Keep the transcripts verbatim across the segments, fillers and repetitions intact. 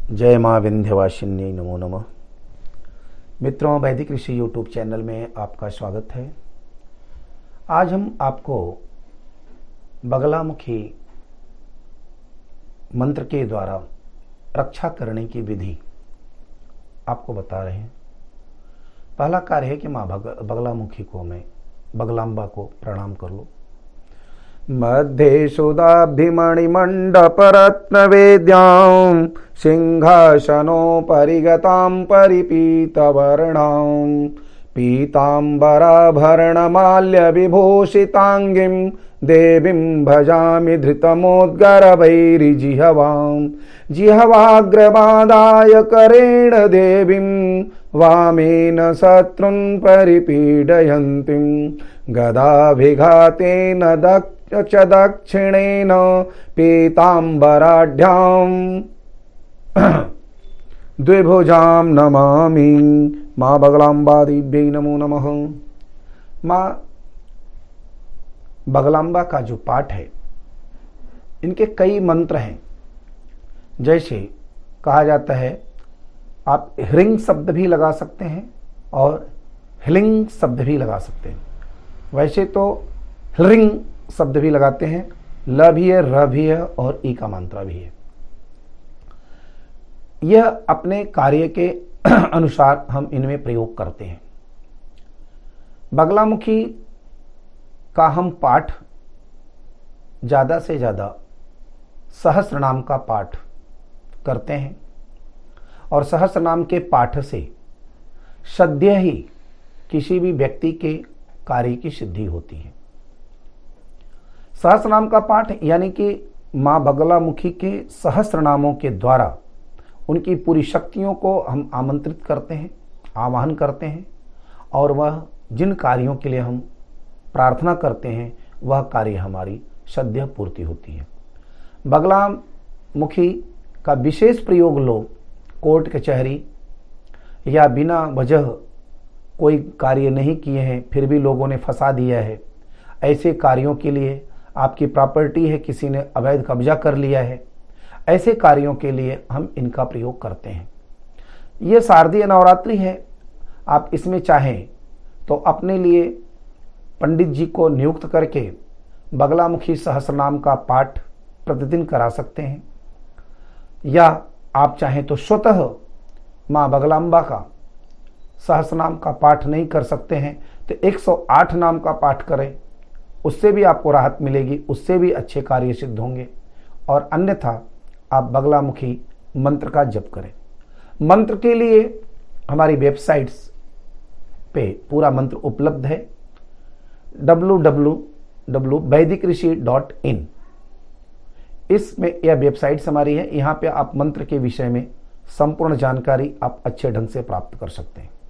जय माँ विंध्यवासिनी नमो नमः। मित्रों, वैदिक ऋषि यूट्यूब चैनल में आपका स्वागत है। आज हम आपको बगलामुखी मंत्र के द्वारा रक्षा करने की विधि आपको बता रहे हैं। पहला कार्य है कि माँ बगलामुखी को मैं बगलाम्बा को प्रणाम कर लो। मध्ये सुधाभिमणिमण्डपरत्नवेद्यां सिंहासनोपरिगतां परिपीतवर्णां पीताम्बराभरणमाल्यविभूषिताङ्गीं देवीं भजामि धृतमोद्गरवैरिजिह्वां जिह्वाग्रमादाय करेण देवीं वामेन शत्रुन् परिपीडयन्तीं गदाभिघातेन दक्ष च दक्षिणेन पीताम्बराढ्यां द्विभुजां नमामि। माँ बगलाम्बा दिव्यै नमो नमः। माँ बगलाम्बा का जो पाठ है, इनके कई मंत्र हैं। जैसे कहा जाता है, आप ह्रीं शब्द भी लगा सकते हैं और ह्लीं शब्द भी लगा सकते हैं। वैसे तो ह्रीं शब्द भी लगाते हैं, ल भी है, र भी है और ई का मात्रा भी है। यह अपने कार्य के अनुसार हम इनमें प्रयोग करते हैं। बगलामुखी का हम पाठ ज़्यादा से ज़्यादा सहस्रनाम का पाठ करते हैं और सहस्रनाम के पाठ से सद्य ही किसी भी व्यक्ति के कार्य की सिद्धि होती है। सहस्रनाम का पाठ यानी कि माँ बगलामुखी के सहस्रनामों के द्वारा उनकी पूरी शक्तियों को हम आमंत्रित करते हैं, आवाहन करते हैं और वह जिन कार्यों के लिए हम प्रार्थना करते हैं वह कार्य हमारी सद्य पूर्ति होती है। बगलामुखी का विशेष प्रयोग लोग कोर्ट कचहरी या बिना वजह कोई कार्य नहीं किए हैं फिर भी लोगों ने फंसा दिया है, ऐसे कार्यों के लिए, आपकी प्रॉपर्टी है किसी ने अवैध कब्जा कर लिया है, ऐसे कार्यों के लिए हम इनका प्रयोग करते हैं। ये शारदीय नवरात्रि है, आप इसमें चाहें तो अपने लिए पंडित जी को नियुक्त करके बगलामुखी सहस्रनाम का पाठ प्रतिदिन करा सकते हैं, या आप चाहें तो स्वतः माँ बगलाम्बा का सहस्रनाम का पाठ नहीं कर सकते हैं तो एक सौ आठ नाम का पाठ करें, उससे भी आपको राहत मिलेगी, उससे भी अच्छे कार्य सिद्ध होंगे। और अन्यथा आप बगलामुखी मंत्र का जप करें। मंत्र के लिए हमारी वेबसाइट्स पे पूरा मंत्र उपलब्ध है, डब्ल्यू डब्ल्यू डब्ल्यू वैदिक ऋषि डॉट इन। इसमें यह वेबसाइट्स हमारी है, यहाँ पे आप मंत्र के विषय में संपूर्ण जानकारी आप अच्छे ढंग से प्राप्त कर सकते हैं।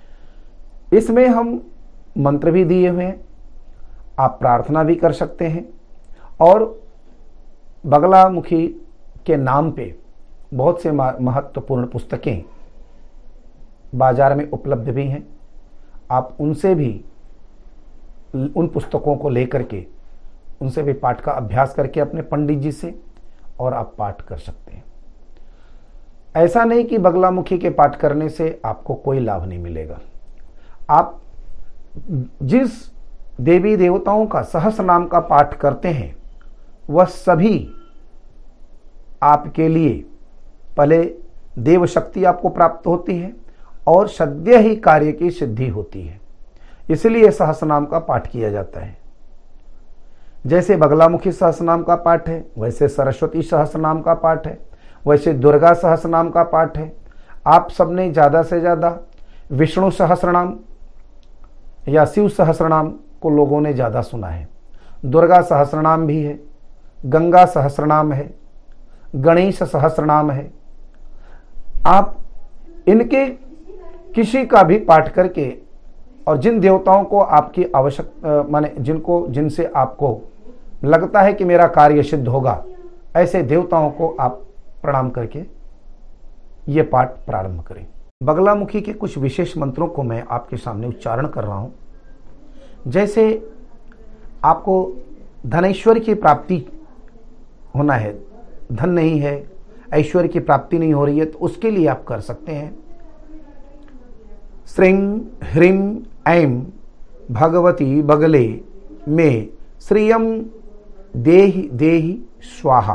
इसमें हम मंत्र भी दिए हुए हैं, आप प्रार्थना भी कर सकते हैं और बगलामुखी के नाम पे बहुत से महत्वपूर्ण पुस्तकें बाजार में उपलब्ध भी हैं। आप उनसे भी, उन पुस्तकों को लेकर के उनसे भी पाठ का अभ्यास करके अपने पंडित जी से और आप पाठ कर सकते हैं। ऐसा नहीं कि बगलामुखी के पाठ करने से आपको कोई लाभ नहीं मिलेगा। आप जिस देवी देवताओं का सहस्रनाम का पाठ करते हैं वह सभी आपके लिए पहले देव शक्ति आपको प्राप्त होती है और सद्य ही कार्य की सिद्धि होती है, इसलिए सहस्रनाम का पाठ किया जाता है। जैसे बगलामुखी सहस्रनाम का पाठ है, वैसे सरस्वती सहस्रनाम का पाठ है, वैसे दुर्गा सहस्रनाम का पाठ है। आप सबने ज़्यादा से ज़्यादा विष्णु सहस्रनाम या शिव सहस्रनाम को लोगों ने ज़्यादा सुना है। दुर्गा सहस्रनाम भी है, गंगा सहस्रनाम है, गणेश सहस्रनाम है। आप इनके किसी का भी पाठ करके और जिन देवताओं को आपकी आवश्यक माने जिनको जिनसे आपको लगता है कि मेरा कार्य सिद्ध होगा, ऐसे देवताओं को आप प्रणाम करके ये पाठ प्रारंभ करें। बगलामुखी के कुछ विशेष मंत्रों को मैं आपके सामने उच्चारण कर रहा हूँ। जैसे आपको धनेश्वर की प्राप्ति होना है, धन नहीं है, ऐश्वर्य की प्राप्ति नहीं हो रही है तो उसके लिए आप कर सकते हैं श्रीं ह्रीं ऐं भगवती बगले में श्रियं देहि देहि स्वाहा।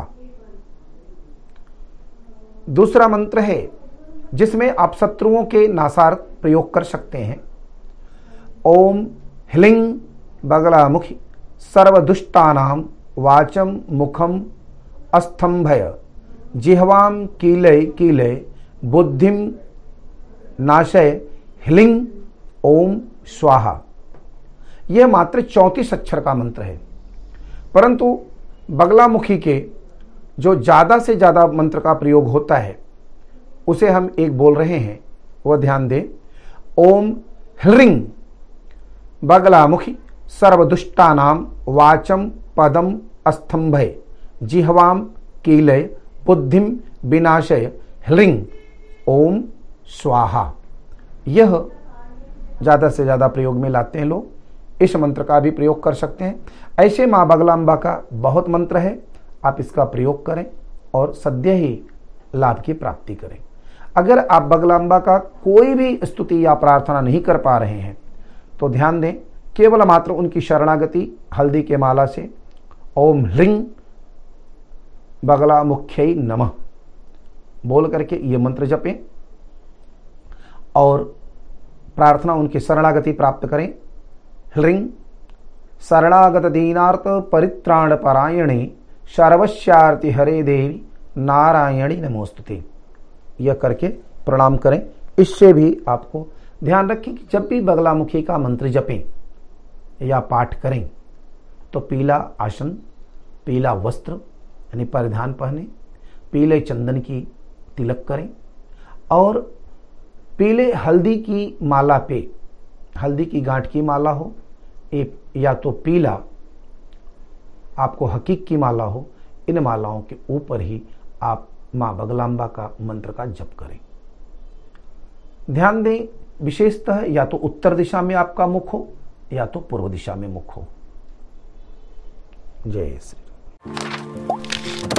दूसरा मंत्र है जिसमें आप शत्रुओं के नासार्थ प्रयोग कर सकते हैं। ओम ह्लीं बगलामुखी सर्वदुष्टानां वाचम मुखम अस्तंभय जिह्वां कीलय कीलय बुद्धिम नाशय ह्लीं ओम स्वाहा। यह मात्र चौंतीस अक्षर का मंत्र है, परंतु बगलामुखी के जो ज़्यादा से ज़्यादा मंत्र का प्रयोग होता है उसे हम एक बोल रहे हैं, वह ध्यान दें। ओम ह्रीं बगलामुखी सर्वदुष्टानां वाचम पदम अस्तंभय जिह्वां कीलय बुद्धिम विनाशय ह्लीं ओम स्वाहा। यह ज़्यादा से ज़्यादा प्रयोग में लाते हैं लोग, इस मंत्र का भी प्रयोग कर सकते हैं। ऐसे माँ बगलाम्बा का बहुत मंत्र है, आप इसका प्रयोग करें और सद्य ही लाभ की प्राप्ति करें। अगर आप बगलाम्बा का कोई भी स्तुति या प्रार्थना नहीं कर पा रहे हैं तो ध्यान दें, केवल मात्र उनकी शरणागति हल्दी के माला से ओम ह्रीं बगलामुख्यै नमः बोल करके ये मंत्र जपें और प्रार्थना उनकी शरणागति प्राप्त करें। ह्रीं शरणागत दीनार्थ परित्राण परायणे सर्वस्यार्ति हरे देवी नारायणी नमोस्तुते। यह करके प्रणाम करें। इससे भी आपको ध्यान रखें कि जब भी बगलामुखी का मंत्र जपें या पाठ करें तो पीला आसन, पीला वस्त्र यानी परिधान पहने, पीले चंदन की तिलक करें और पीले हल्दी की माला पे, हल्दी की गांठ की माला हो या तो पीला आपको हकीक की माला हो, इन मालाओं के ऊपर ही आप माँ बगलाम्बा का मंत्र का जप करें। ध्यान दें, विशेषतः या तो उत्तर दिशा में आपका मुख हो या तो पूर्व दिशा में मुख हो। जय श्री राम।